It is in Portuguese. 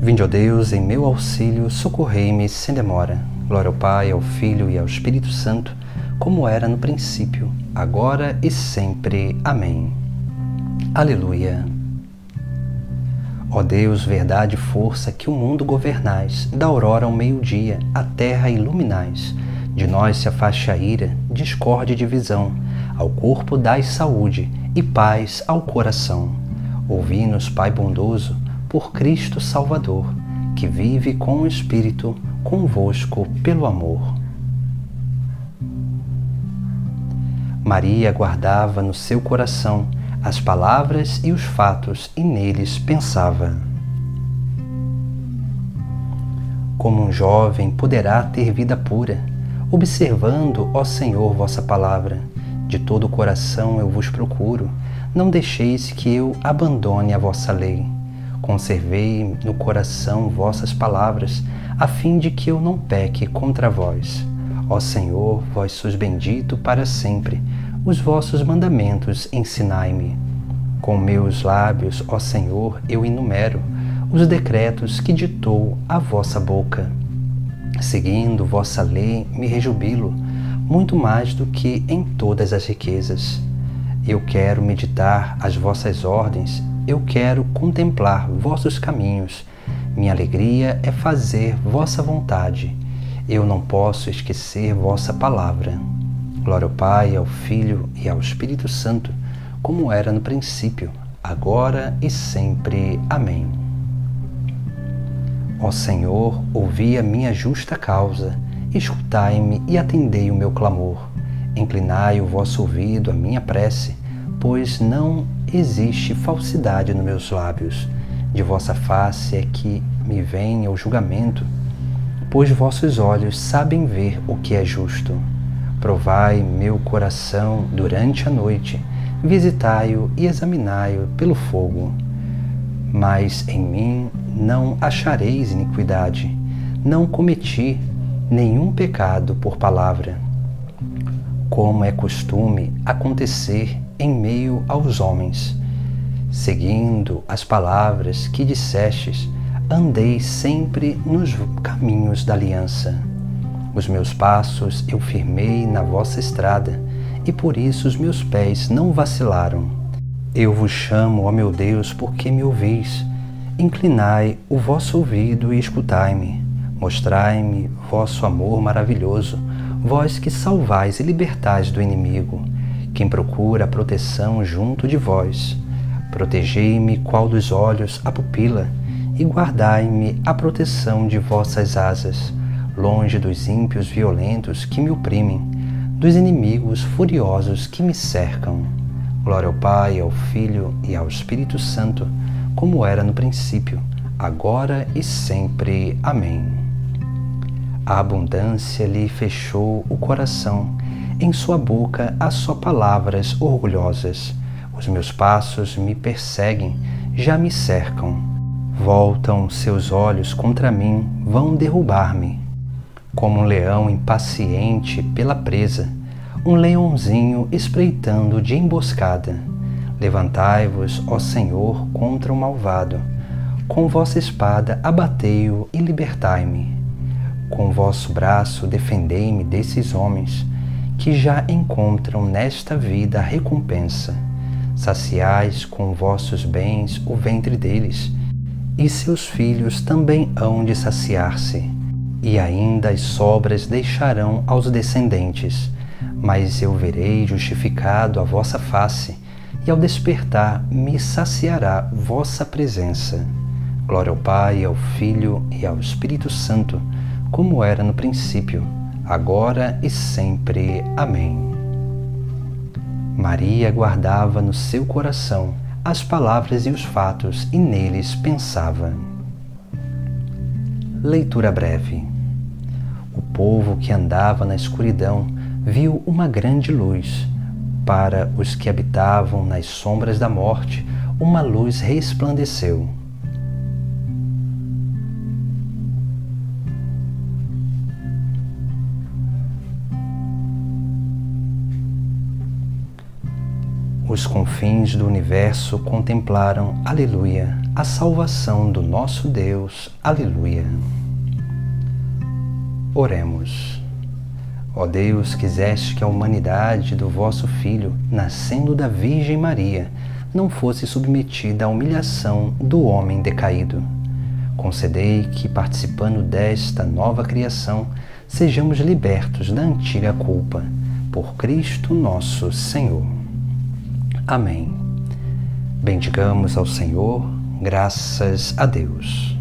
Vinde, ó Deus, em meu auxílio, socorrei-me sem demora. Glória ao Pai, ao Filho e ao Espírito Santo, como era no princípio, agora e sempre. Amém. Aleluia. Ó Deus, verdade e força, que o mundo governais, da aurora ao meio-dia, a terra iluminais. De nós se afaste a ira, discórdia e divisão, ao corpo dai saúde e paz ao coração. Ouvi-nos, Pai bondoso, por Cristo Salvador, que vive com o Espírito, convosco pelo amor. Maria guardava no seu coração as palavras e os fatos, e neles pensava. Como um jovem poderá ter vida pura, observando, ó Senhor, vossa palavra? De todo o coração eu vos procuro, não deixeis que eu abandone a vossa lei. Conservei no coração vossas palavras, a fim de que eu não peque contra vós. Ó Senhor, vós sois bendito para sempre, os vossos mandamentos ensinai-me. Com meus lábios, ó Senhor, eu enumero os decretos que ditou a vossa boca. Seguindo vossa lei, me rejubilo, muito mais do que em todas as riquezas. Eu quero meditar as vossas ordens, eu quero contemplar vossos caminhos. Minha alegria é fazer vossa vontade. Eu não posso esquecer vossa palavra. Glória ao Pai, ao Filho e ao Espírito Santo, como era no princípio, agora e sempre. Amém. Ó Senhor, ouvi a minha justa causa, escutai-me e atendei o meu clamor. Inclinai o vosso ouvido à minha prece, pois não existe falsidade nos meus lábios. De vossa face é que me vem o julgamento, pois vossos olhos sabem ver o que é justo. Provai meu coração durante a noite, visitai-o e examinai-o pelo fogo. Mas em mim não achareis iniquidade, não cometi nenhum pecado por palavra. Como é costume acontecer em meio aos homens, seguindo as palavras que dissestes, andei sempre nos caminhos da aliança. Os meus passos eu firmei na vossa estrada, e por isso os meus pés não vacilaram. Eu vos chamo, ó meu Deus, porque me ouvis. Inclinai o vosso ouvido e escutai-me. Mostrai-me vosso amor maravilhoso, vós que salvais e libertais do inimigo, quem procura a proteção junto de vós. Protegei-me qual dos olhos a pupila, e guardai-me a proteção de vossas asas, longe dos ímpios violentos que me oprimem, dos inimigos furiosos que me cercam. Glória ao Pai, ao Filho e ao Espírito Santo, como era no princípio, agora e sempre. Amém. A abundância lhe fechou o coração, em sua boca há só palavras orgulhosas. Os meus passos me perseguem, já me cercam. Voltam seus olhos contra mim, vão derrubar-me. Como um leão impaciente pela presa, um leãozinho espreitando de emboscada. Levantai-vos, ó Senhor, contra o malvado. Com vossa espada abatei-o e libertai-me. Com vosso braço defendei-me desses homens, que já encontram nesta vida a recompensa. Saciais com vossos bens o ventre deles, e seus filhos também hão de saciar-se. E ainda as sobras deixarão aos descendentes. Mas eu verei justificado a vossa face, e ao despertar me saciará vossa presença. Glória ao Pai, ao Filho e ao Espírito Santo, como era no princípio, agora e sempre. Amém. Maria guardava no seu coração as palavras e os fatos, e neles pensava. Leitura breve. O povo que andava na escuridão viu uma grande luz. Para os que habitavam nas sombras da morte, uma luz resplandeceu. Os confins do universo contemplaram, aleluia, a salvação do nosso Deus. Aleluia. Oremos. Ó Deus, quiseste que a humanidade do vosso Filho, nascendo da Virgem Maria, não fosse submetida à humilhação do homem decaído. Concedei que, participando desta nova criação, sejamos libertos da antiga culpa. Por Cristo nosso Senhor. Amém. Bendigamos ao Senhor, graças a Deus.